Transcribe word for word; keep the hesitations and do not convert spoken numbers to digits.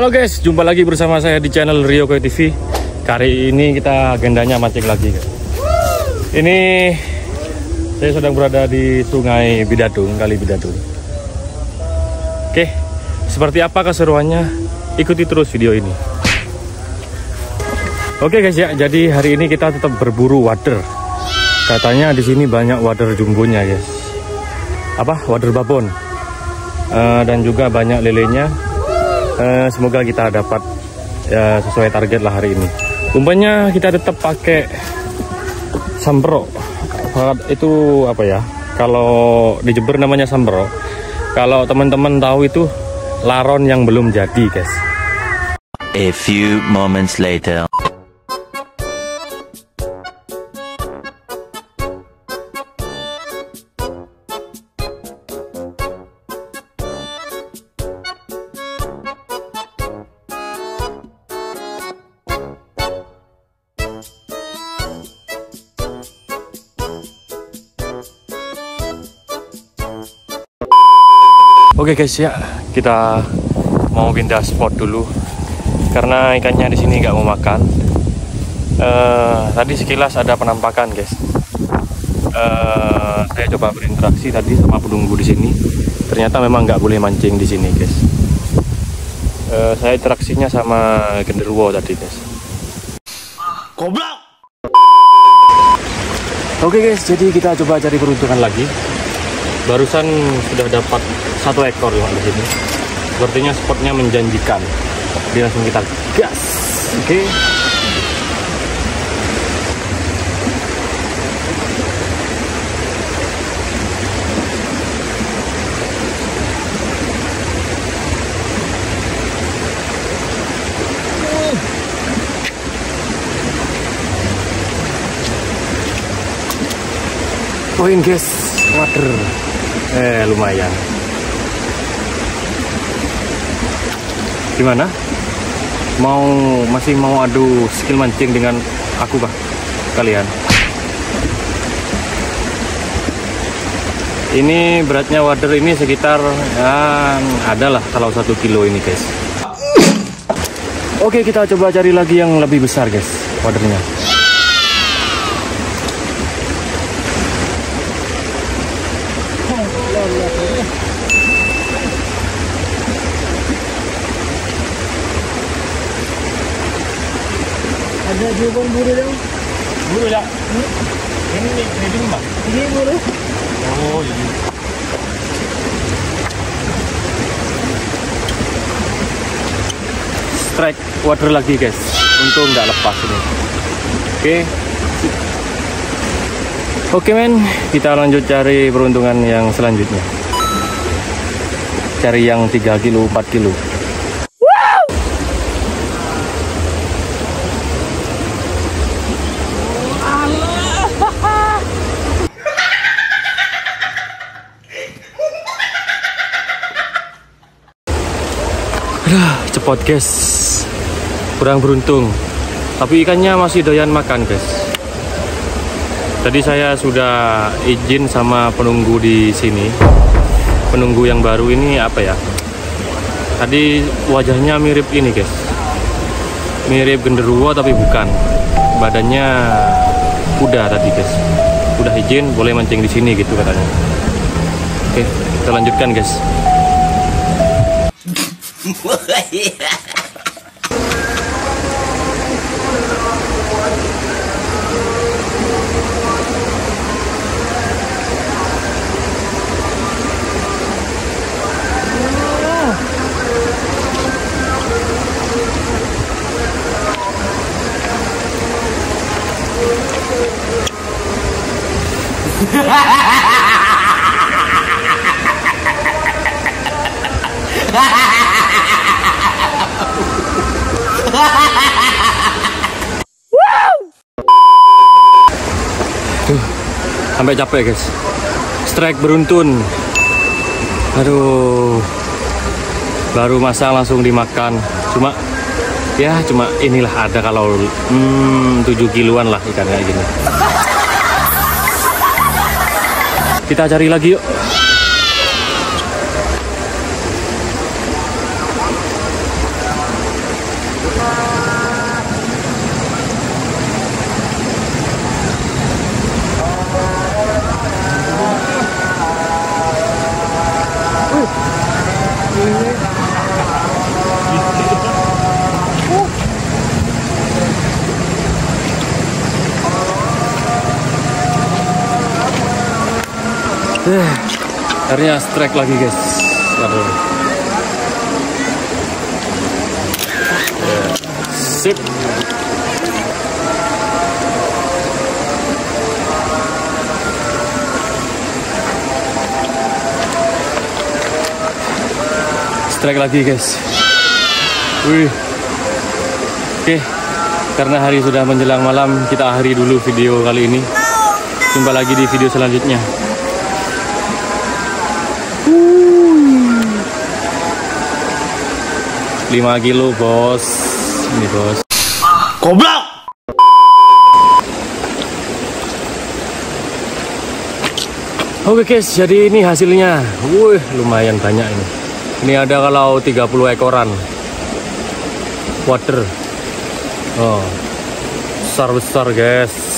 Halo guys, jumpa lagi bersama saya di channel Rio Koi T V. Kali ini kita agendanya mancing lagi guys. Ini saya sedang berada di Sungai Bidadung, Kali Bidadung. Oke, seperti apa keseruannya? Ikuti terus video ini. Oke guys ya, jadi hari ini kita tetap berburu wader. Katanya di sini banyak wader jumbonya guys. Apa? Wader babon. Uh, dan juga banyak lelenya. Uh, semoga kita dapat ya, sesuai target lah hari ini. Umpannya kita tetap pakai sambro. Itu apa ya? Kalau di Jember namanya sambro. Kalau teman-teman tahu itu laron yang belum jadi, guys. A few moments later. Oke guys ya, kita mau pindah spot dulu karena ikannya di sini nggak mau makan. Uh, tadi sekilas ada penampakan guys. Uh, saya coba berinteraksi tadi sama penunggu di sini. Ternyata memang nggak boleh mancing di sini guys. Uh, saya interaksinya sama genderuwo tadi guys. Goblok. Oke guys, jadi kita coba cari peruntungan lagi. Barusan sudah dapat satu ekor ya di sini. Sepertinya spotnya menjanjikan. Jadi langsung kita gas. Oke. Poin guys, water. Eh lumayan. Gimana? Mau masih mau adu skill mancing dengan aku kah kalian? Ini beratnya wader ini sekitar ya, adalah kalau satu kilo ini guys. Oke, kita coba cari lagi yang lebih besar guys wadernya. Ada juga buru dong. Buru ya? Hmm? Ini ini Mbak. Ini buru. Oh iya. Strike water lagi guys. Untung nggak lepas ini. Oke. Oke men, kita lanjut cari peruntungan yang selanjutnya. Cari yang tiga kilo, empat kilo. Aduh, cepot guys, kurang beruntung, tapi ikannya masih doyan makan guys. Tadi saya sudah izin sama penunggu di sini, penunggu yang baru ini apa ya? Tadi wajahnya mirip ini guys, mirip genderuwo tapi bukan, badannya kuda tadi guys. Udah izin boleh mancing di sini gitu katanya. Oke, kita lanjutkan guys. Tuh, sampai capek guys. Strike beruntun. Aduh, baru masang langsung dimakan. Cuma ya cuma inilah ada kalau hmm, tujuh kiloan lah ikan kayak gini. Kita cari lagi yuk. Eh, akhirnya strike lagi guys. Aduh. Sip. Strike lagi guys. Wih. Oke, karena hari sudah menjelang malam, kita akhiri dulu video kali ini. Jumpa lagi di video selanjutnya. lima kilo bos. Ini bos. Goblok. Oke guys, jadi ini hasilnya. Wih, lumayan banyak ini. Ini ada kalau tiga puluh ekoran. Water. Oh. Besar-besar guys.